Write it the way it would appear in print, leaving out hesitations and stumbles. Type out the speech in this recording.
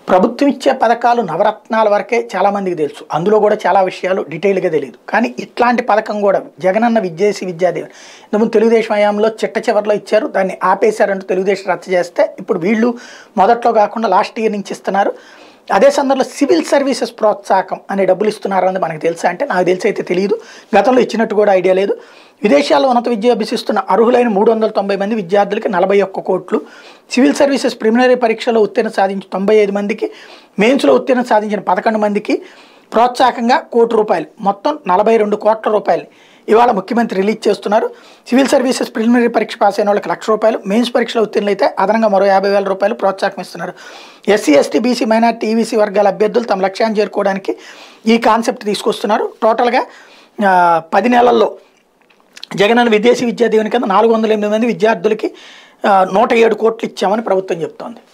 ప్రభుత్వం ఇచ్చే పథకాలు నవరత్నాల వరకే చాలామందికి తెలుసు. అందులో కూడా చాలా విషయాలు డీటెయిల్గా తెలియదు. కానీ ఇట్లాంటి పథకం కూడా జగనన్న విద్యేసి విద్యాదీవెన ఇంతకుముందు తెలుగుదేశం హయాంలో చిట్ట చివరిలో ఇచ్చారు, దాన్ని ఆపేశారంటూ తెలుగుదేశం రద్దు చేస్తే ఇప్పుడు వీళ్ళు మొదట్లో కాకుండా లాస్ట్ ఇయర్ నుంచి ఇస్తున్నారు. అదే సందర్భంలో సివిల్ సర్వీసెస్ ప్రోత్సాహకం అనే డబ్బులు ఇస్తున్నారు అన్నది మనకు తెలుసా అంటే నాకు తెలిసి అయితే తెలియదు. గతంలో ఇచ్చినట్టు కూడా ఐడియా లేదు. విదేశాల్లో ఉన్నత విద్య అభ్యసిస్తున్న అర్హులైన 390 మంది విద్యార్థులకి 41 కోట్లు, సివిల్ సర్వీసెస్ ప్రిలిమినరీ పరీక్షలో ఉత్తీర్ణత సాధించిన 95 మందికి, మెయిన్స్లో ఉత్తీర్ణత సాధించిన 11 మందికి ప్రోత్సాహకంగా ₹1 కోటి, మొత్తం 42 కోట్ల రూపాయలు ఇవాళ ముఖ్యమంత్రి రిలీజ్ చేస్తున్నారు. సివిల్ సర్వీసెస్ ప్రిలిమినరీ పరీక్ష పాస్ అయిన వాళ్ళకి ₹1,00,000, మెయిన్స్ పరీక్షలో ఉత్తీర్ణులైతే అదనంగా మరో ₹50,000 ప్రోత్సాహం ఇస్తున్నారు. SC, ST, BC, minority, EBC వర్గాల అభ్యర్థులు తమ లక్ష్యాన్ని చేరుకోవడానికి ఈ కాన్సెప్ట్ తీసుకొస్తున్నారు. టోటల్గా 10 నెలల్లో జగనన్న విదేశీ విద్యా దీవెన కింద 408 మంది విద్యార్థులకి 107 కోట్లు ఇచ్చామని ప్రభుత్వం చెప్తోంది.